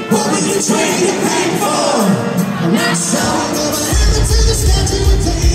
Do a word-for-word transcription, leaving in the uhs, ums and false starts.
What would you trade your pain for? A rock star. Never ever to the statue of